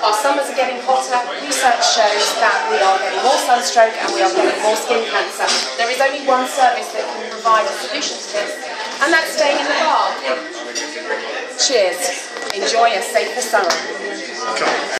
Our summers are getting hotter. Research shows that we are getting more sunstroke and we are getting more skin cancer. There is only one service that can provide a solution to this, and that's staying in the bar. Cheers. Enjoy a safer summer.